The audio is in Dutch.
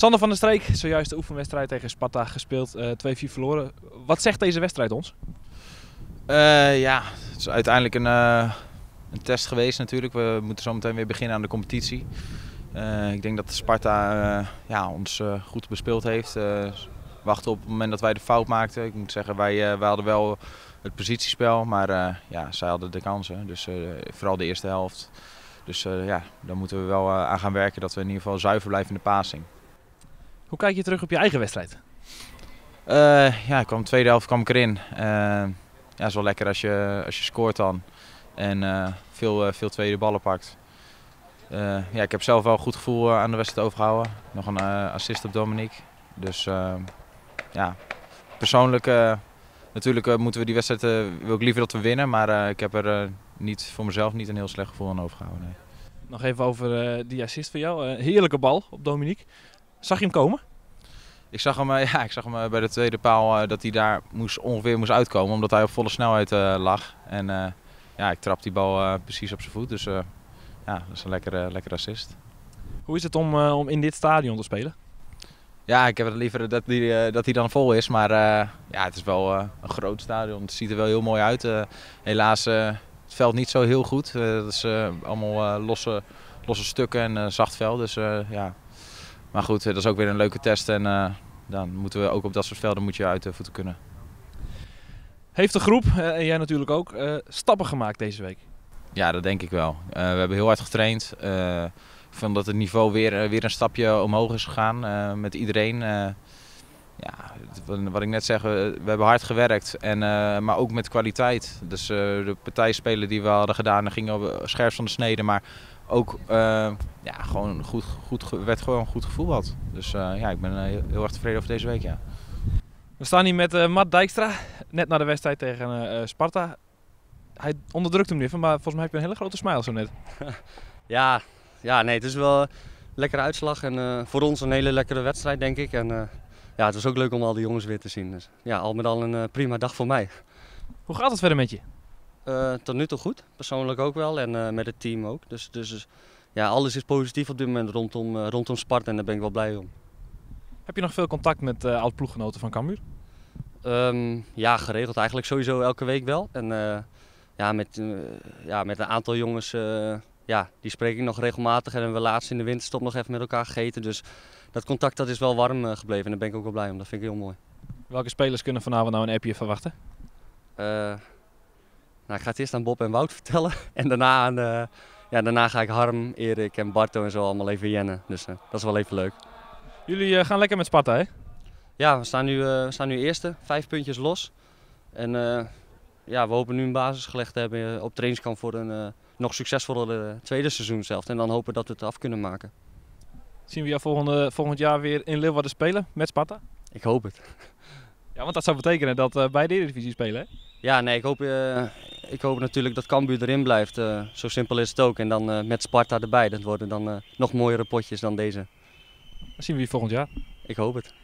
Sander van der Streek, zojuist de oefenwedstrijd tegen Sparta gespeeld, 2-4 verloren. Wat zegt deze wedstrijd ons? Ja, het is uiteindelijk een test geweest natuurlijk. We moeten zo meteen weer beginnen aan de competitie. Ik denk dat Sparta ons goed bespeeld heeft. Wachten op het moment dat wij de fout maakten. Ik moet zeggen, wij hadden wel het positiespel, maar zij hadden de kansen. Dus vooral de eerste helft. Dus daar moeten we wel aan gaan werken dat we in ieder geval zuiver blijven in de passing. Hoe kijk je terug op je eigen wedstrijd? De tweede helft kwam ik erin. Het is wel lekker als je scoort dan en veel tweede ballen pakt. Ik heb zelf wel een goed gevoel aan de wedstrijd overgehouden. Nog een assist op Dominique. Dus persoonlijk natuurlijk moeten we die wedstrijd, wil ik liever dat we winnen. Maar ik heb er voor mezelf niet een heel slecht gevoel aan overgehouden. Nee. Nog even over die assist van jou. Heerlijke bal op Dominique. Zag je hem komen? Ik zag hem bij de tweede paal dat hij daar ongeveer moest uitkomen. Omdat hij op volle snelheid lag. En ik trap die bal precies op zijn voet. Dus dat is een lekkere assist. Hoe is het om in dit stadion te spelen? Ja, ik heb het liever dat hij dan vol is. Maar het is wel een groot stadion. Het ziet er wel heel mooi uit. Helaas het veld niet zo heel goed. Dat is allemaal losse stukken en zacht veld. Dus Maar goed, dat is ook weer een leuke test. En dan moeten we ook op dat soort velden moet je uit de voeten kunnen. Heeft de groep, en jij natuurlijk ook, stappen gemaakt deze week? Ja, dat denk ik wel. We hebben heel hard getraind. Ik vond dat het niveau weer een stapje omhoog is gegaan met iedereen. Wat ik net zeg, we hebben hard gewerkt, maar ook met kwaliteit. Dus de partijspelen die we hadden gedaan, gingen op scherp van de snede. Maar ook werd gewoon goed gevoetbald. Dus ik ben heel erg tevreden over deze week. Ja. We staan hier met Matt Dijkstra, net na de wedstrijd tegen Sparta. Hij onderdrukt hem even, maar volgens mij heb je een hele grote smile zo net. Nee, het is wel een lekkere uitslag en voor ons een hele lekkere wedstrijd, denk ik. En het was ook leuk om al die jongens weer te zien. Dus al met al een prima dag voor mij. Hoe gaat het verder met je? Tot nu toe goed, persoonlijk ook wel en met het team ook. Dus alles is positief op dit moment rondom Sparta en daar ben ik wel blij om. Heb je nog veel contact met oud-ploeggenoten van Cambuur? Geregeld eigenlijk sowieso elke week wel. En met een aantal jongens die spreek ik nog regelmatig en hebben we laatst in de winterstop nog even met elkaar gegeten. Dus dat contact is wel warm gebleven en daar ben ik ook wel blij om. Dat vind ik heel mooi. Welke spelers kunnen vanavond nou een appje verwachten? Ik ga het eerst aan Bob en Wout vertellen en daarna ga ik Harm, Erik en Barto en zo allemaal even jennen. Dus dat is wel even leuk. Jullie gaan lekker met Sparta, hè? Ja, we staan nu eerste, 5 puntjes los. En we hopen nu een basis gelegd te hebben op trainingskamp voor een nog succesvolle tweede seizoen zelf. En dan hopen dat we het af kunnen maken. Zien we jou volgend jaar weer in Leeuwarden spelen met Sparta? Ik hoop het. Ja, want dat zou betekenen dat bij de Eredivisie spelen, hè? Ja, nee, ik hoop natuurlijk dat Cambuur erin blijft. Zo simpel is het ook. En dan met Sparta erbij. Dat worden dan nog mooiere potjes dan deze. Dan zien we je volgend jaar. Ik hoop het.